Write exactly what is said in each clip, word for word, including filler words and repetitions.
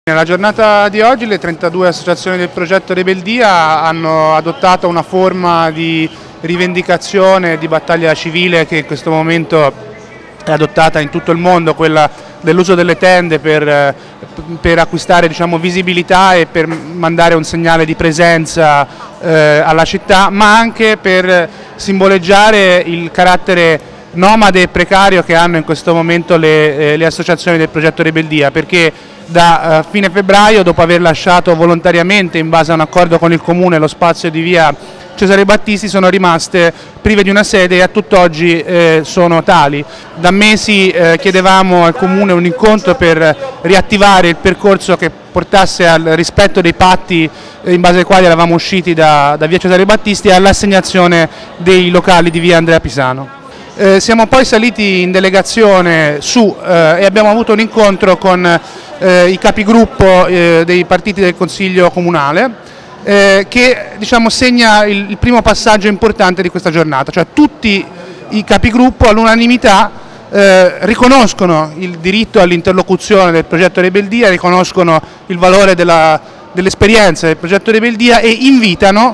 Nella giornata di oggi le trentadue associazioni del progetto Rebeldia hanno adottato una forma di rivendicazione, di battaglia civile che in questo momento è adottata in tutto il mondo, quella dell'uso delle tende per, per acquistare, diciamo, visibilità e per mandare un segnale di presenza eh, alla città, ma anche per simboleggiare il carattere nomade e precario che hanno in questo momento le, eh, le associazioni del progetto Rebeldia, perché da uh, fine febbraio, dopo aver lasciato volontariamente, in base a un accordo con il Comune, lo spazio di via Cesare Battisti, sono rimaste prive di una sede e a tutt'oggi eh, sono tali. Da mesi eh, chiedevamo al Comune un incontro per riattivare il percorso che portasse al rispetto dei patti in base ai quali eravamo usciti da, da via Cesare Battisti e all'assegnazione dei locali di via Andrea Pisano. Eh, siamo poi saliti in delegazione su eh, e abbiamo avuto un incontro con eh, i capigruppo eh, dei partiti del Consiglio Comunale eh, che, diciamo, segna il, il primo passaggio importante di questa giornata, cioè tutti i capigruppo all'unanimità eh, riconoscono il diritto all'interlocuzione del progetto Rebeldia, riconoscono il valore dell'esperienza del progetto Rebeldia e invitano,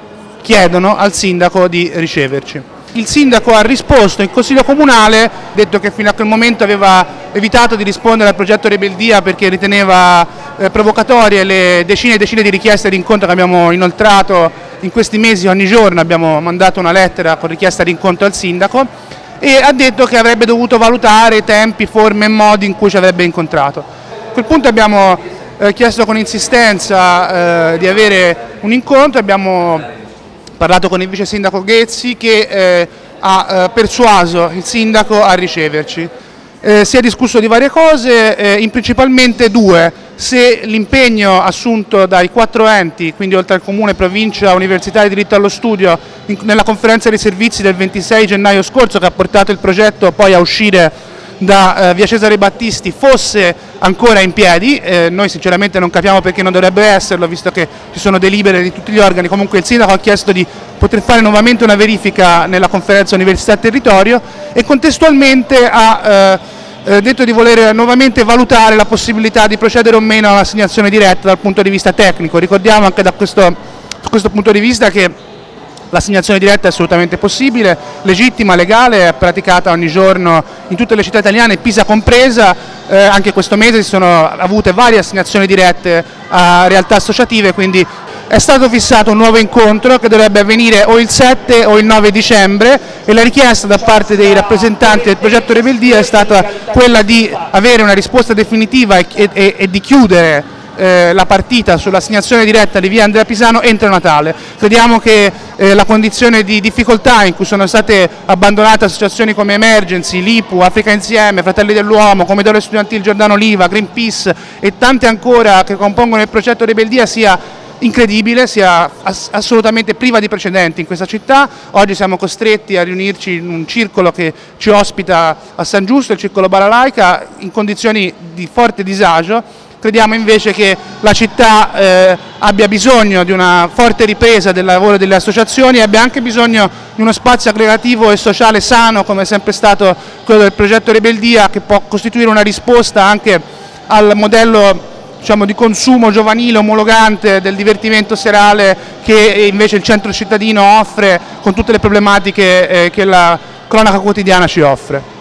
chiedono al sindaco di riceverci. Il sindaco ha risposto in Consiglio Comunale, ha detto che fino a quel momento aveva evitato di rispondere al progetto Rebeldia perché riteneva eh, provocatorie le decine e decine di richieste di incontro che abbiamo inoltrato in questi mesi. Ogni giorno abbiamo mandato una lettera con richiesta di incontro al sindaco e ha detto che avrebbe dovuto valutare tempi, forme e modi in cui ci avrebbe incontrato. A quel punto abbiamo eh, chiesto con insistenza eh, di avere un incontro, abbiamo parlato con il vice sindaco Ghezzi che eh, ha eh, persuaso il sindaco a riceverci. Eh, si è discusso di varie cose, eh, in principalmente due: se l'impegno assunto dai quattro enti, quindi oltre al Comune, Provincia, Università e Diritto allo Studio, in, nella conferenza dei servizi del ventisei gennaio scorso, che ha portato il progetto poi a uscire da eh, via Cesare Battisti, fosse ancora in piedi. Eh, noi sinceramente non capiamo perché non dovrebbe esserlo, visto che ci sono delibere di tutti gli organi. Comunque il sindaco ha chiesto di poter fare nuovamente una verifica nella conferenza Università e Territorio e contestualmente ha eh, eh, detto di voler nuovamente valutare la possibilità di procedere o meno all'assegnazione diretta dal punto di vista tecnico. Ricordiamo anche da questo, da questo punto di vista che l'assegnazione diretta è assolutamente possibile, legittima, legale, è praticata ogni giorno in tutte le città italiane, Pisa compresa. Eh, anche questo mese si sono avute varie assegnazioni dirette a realtà associative, quindi è stato fissato un nuovo incontro che dovrebbe avvenire o il sette o il nove dicembre e la richiesta da parte dei rappresentanti del progetto Rebeldia è stata quella di avere una risposta definitiva e, e, e di chiudere Eh, la partita sull'assegnazione diretta di via Andrea Pisano entro Natale. Crediamo che eh, la condizione di difficoltà in cui sono state abbandonate associazioni come Emergency, l'I P U, Africa Insieme, Fratelli dell'Uomo, Comitato Studentile Giordano Oliva, Greenpeace e tante ancora che compongono il progetto Rebeldia sia incredibile, sia ass assolutamente priva di precedenti in questa città. Oggi siamo costretti a riunirci in un circolo che ci ospita a San Giusto, il Circolo Balalaica, in condizioni di forte disagio. Crediamo invece che la città eh, abbia bisogno di una forte ripresa del lavoro delle associazioni e abbia anche bisogno di uno spazio aggregativo e sociale sano, come è sempre stato quello del progetto Rebeldia, che può costituire una risposta anche al modello, diciamo, di consumo giovanile omologante del divertimento serale che invece il centro cittadino offre, con tutte le problematiche eh, che la cronaca quotidiana ci offre.